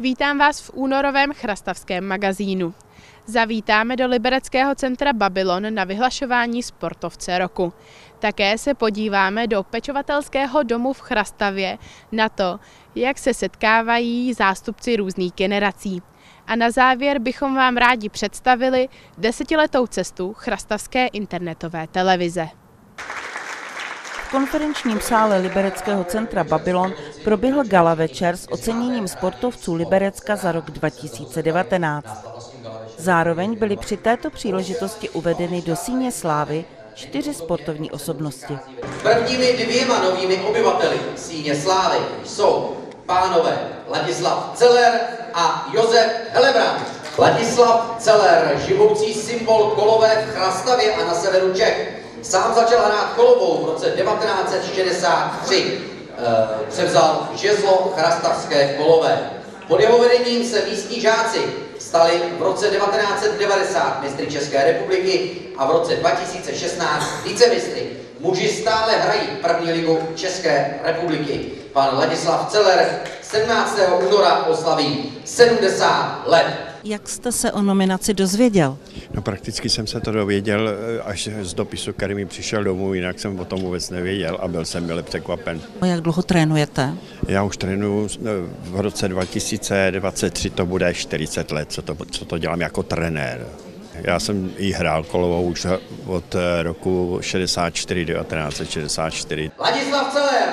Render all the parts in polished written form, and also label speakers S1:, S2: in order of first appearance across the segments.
S1: Vítám vás v únorovém chrastavském magazínu. Zavítáme do libereckého centra Babylon na vyhlašování sportovce roku. Také se podíváme do pečovatelského domu v Chrastavě na to, jak se setkávají zástupci různých generací. A na závěr bychom vám rádi představili 10letou cestu chrastavské internetové televize.
S2: V konferenčním sále libereckého centra Babylon proběhl gala večer s oceněním sportovců Liberecka za rok 2019. Zároveň byly při této příležitosti uvedeny do síně slávy 4 sportovní osobnosti.
S3: Prvními 2 novými obyvateli síně slávy jsou pánové Ladislav Celer a Josef Helebrant. Ladislav Celer, živoucí symbol kolové v Chrastavě a na severu Čech. Sám začal hrát kolovou v roce 1963. Převzal žezlo chrastavské kolové. Pod jeho vedením se místní žáci stali v roce 1990 mistry České republiky a v roce 2016 vicemistry. Muži stále hrají první ligu České republiky. Pan Ladislav Celer 17. února oslaví 70 let.
S2: Jak jste se o nominaci dozvěděl?
S4: No prakticky jsem se to dověděl až z dopisu, který mi přišel domů, jinak jsem o tom vůbec nevěděl a byl jsem mile překvapen.
S2: Jak dlouho trénujete?
S4: Já už trénuji v roce 2023, to bude 40 let, co to dělám jako trenér. Já jsem jí hrál kolovou už od roku 1964.
S3: Ladislav Celer!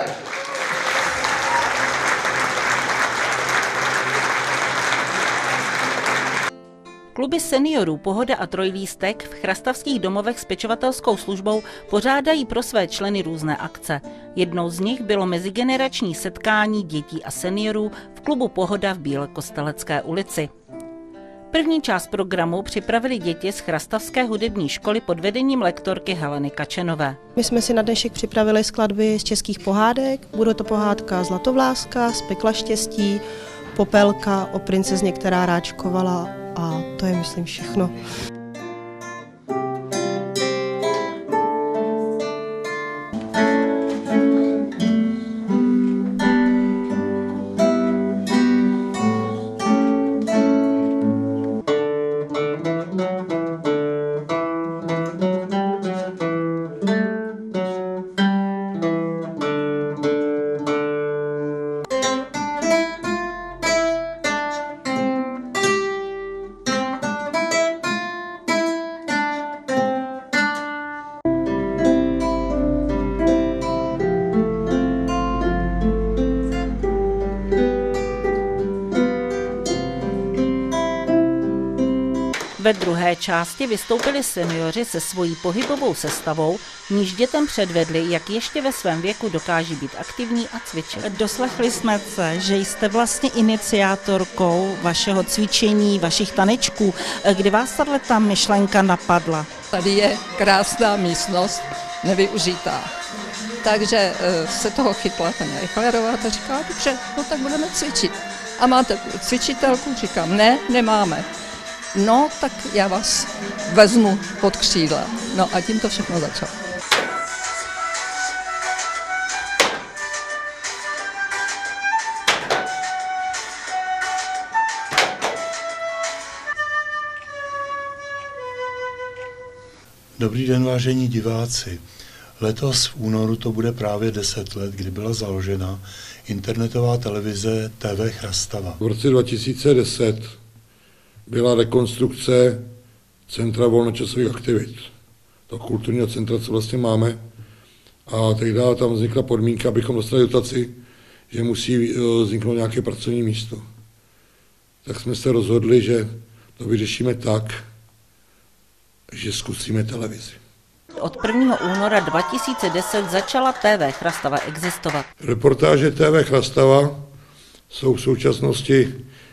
S2: Kluby seniorů Pohoda a Trojlístek v chrastavských domovech s pečovatelskou službou pořádají pro své členy různé akce. Jednou z nich bylo mezigenerační setkání dětí a seniorů v klubu Pohoda v Bílekostelecké ulici. První část programu připravili děti z Chrastavské hudební školy pod vedením lektorky Heleny Kačenové.
S5: My jsme si na dnešek připravili skladby z českých pohádek. Bude to pohádka Zlatovláska, z Pekla štěstí, Popelka o princezně, která ráčkovala, a to je, myslím, všechno.
S2: Ve druhé části vystoupili seniori se svojí pohybovou sestavou, níž dětem předvedli, jak ještě ve svém věku dokáží být aktivní a cvičit. Doslechli jsme se, že jste vlastně iniciátorkou vašeho cvičení, vašich tanečků. Kdy vás ta myšlenka napadla?
S6: Tady je krásná místnost, nevyužitá. Takže se toho chytla paní Eichlerová a říká, dobře, no tak budeme cvičit. A máte cvičitelku? Říkám, ne, nemáme. No, tak já vás vezmu pod křídla. No a tím to všechno začalo.
S7: Dobrý den, vážení diváci. Letos v únoru to bude právě 10 let, kdy byla založena internetová televize TV Chrastava.
S8: V roce 2010 byla rekonstrukce Centra volnočasových aktivit, toho kulturního centra, co vlastně máme. A tehdy tam vznikla podmínka, abychom dostali dotaci, že musí vzniknout nějaké pracovní místo. Tak jsme se rozhodli, že to vyřešíme tak, že zkusíme televizi.
S2: Od 1. února 2010 začala TV Chrastava existovat.
S8: Reportáže TV Chrastava jsou v současnosti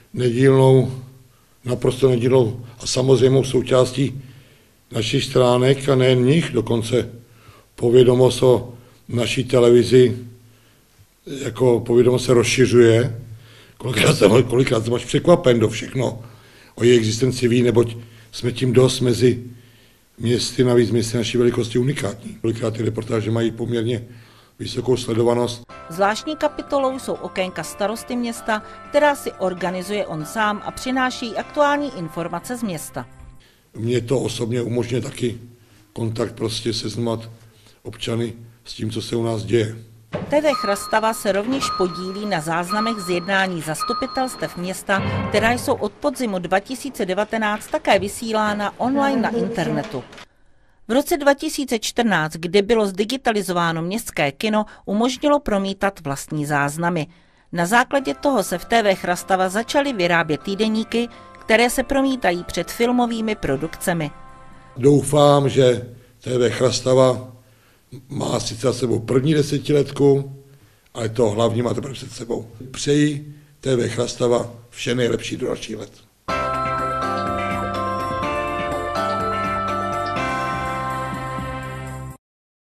S8: naprosto nedílnou a samozřejmou součástí našich stránek a nejen nich, dokonce povědomost o naší televizi, jako povědomost se rozšiřuje. Kolikrát jsem až překvapen do všechno o její existenci ví, neboť jsme tím dost mezi městy, navíc městy naší velikosti unikátní. Kolikrát ty reportáže mají poměrně vysokou sledovanost.
S2: Zvláštní kapitolou jsou okénka starosty města, která si organizuje on sám a přináší aktuální informace z města.
S8: Mně to osobně umožňuje taky kontakt, prostě seznamovat občany s tím, co se u nás děje.
S2: TV Chrastava se rovněž podílí na záznamech z jednání zastupitelstev města, která jsou od podzimu 2019 také vysílána online na internetu. V roce 2014, kdy bylo zdigitalizováno městské kino, umožnilo promítat vlastní záznamy. Na základě toho se v TV Chrastava začaly vyrábět týdeníky, které se promítají před filmovými produkcemi.
S8: Doufám, že TV Chrastava má sice za sebou první desetiletku, ale to hlavní máte před sebou. Přeji TV Chrastava vše nejlepší do dalších let.